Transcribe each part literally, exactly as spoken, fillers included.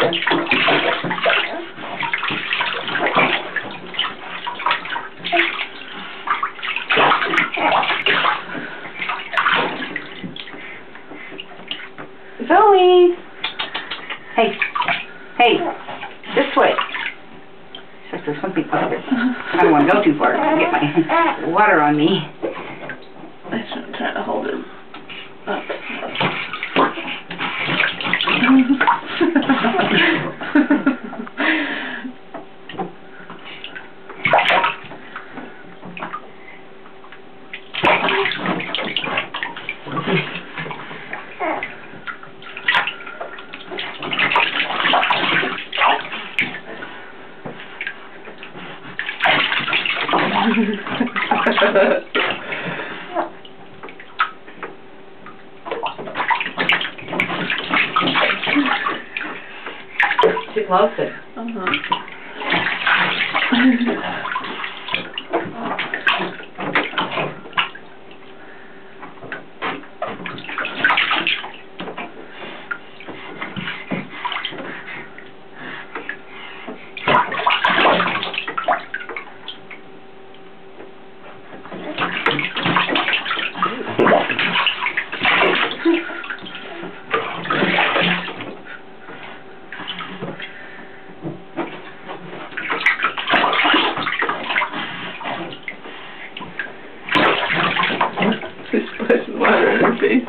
Zoey! Hey, hey, this way. Just there's something up there. I don't want to go too far. I get my water on me. I shouldn't try to hold it up. Too close it. Uh-huh. She's splashing water in her face.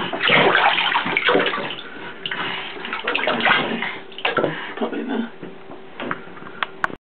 Probably not.